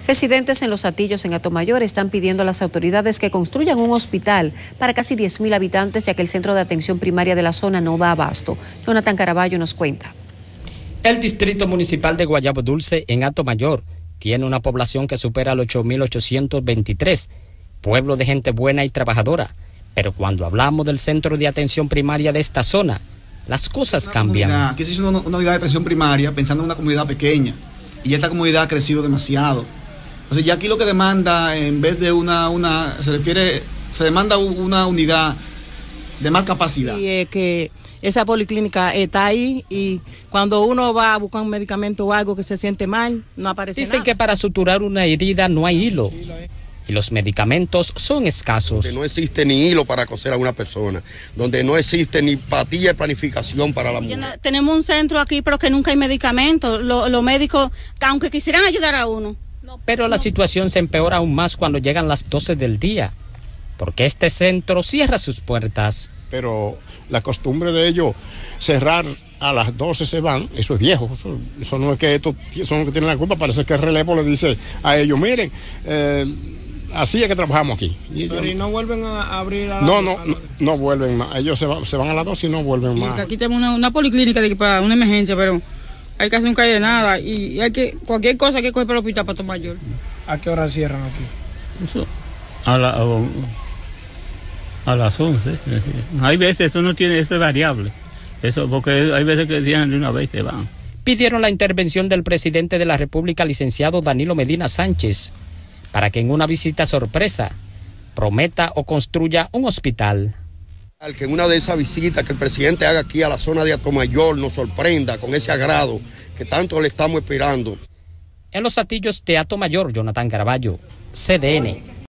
Residentes en Los Hatillos, en Atomayor, están pidiendo a las autoridades que construyan un hospital para casi 10.000 habitantes, ya que el centro de atención primaria de la zona no da abasto. Jonathan Caraballo nos cuenta. El distrito municipal de Guayabo Dulce, en Atomayor, tiene una población que supera los 8.823, pueblo de gente buena y trabajadora. Pero cuando hablamos del centro de atención primaria de esta zona, las cosas cambian. Aquí se hizo una unidad de atención primaria pensando en una comunidad pequeña, y esta comunidad ha crecido demasiado. Entonces ya aquí lo que demanda, en vez de se demanda una unidad de más capacidad. Y que esa policlínica está ahí, y cuando uno va a buscar un medicamento o algo que se siente mal, no aparece nada. Dicen que para suturar una herida no hay hilo, y los medicamentos son escasos. Donde no existe ni hilo para coser a una persona, donde no existe ni patilla de planificación para la mujer. Tenemos un centro aquí, pero que nunca hay medicamentos. Los médicos, aunque quisieran ayudar a uno. Pero la situación se empeora aún más cuando llegan las 12 del día, porque este centro cierra sus puertas. Pero la costumbre de ellos cerrar a las 12 se van, eso es viejo, eso no es que estos son los que tienen la culpa, parece que el relevo le dice a ellos, miren, así es que trabajamos aquí. Pero ¿y no vuelven a abrir a no vuelven más, ellos se van a las 12 y no vuelven más. Aquí tenemos una policlínica para una emergencia, pero hay que hacer un calle de nada y hay que, cualquier cosa hay que coger para el hospital para Atomayor. ¿A qué hora cierran aquí? Eso, a las 11. Hay veces eso no tiene, eso es variable. Eso porque hay veces que cierran de una vez y se van. Pidieron la intervención del presidente de la República, licenciado Danilo Medina Sánchez, para que en una visita sorpresa prometa o construya un hospital. Que en una de esas visitas que el presidente haga aquí a la zona de Atomayor nos sorprenda con ese agrado que tanto le estamos esperando. En Los Hatillos de Atomayor, Jonathan Caraballo, CDN.